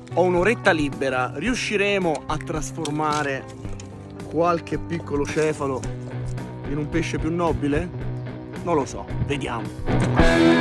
Ho un'oretta libera, riusciremo a trasformare qualche piccolo cefalo in un pesce più nobile? Non lo so, vediamo.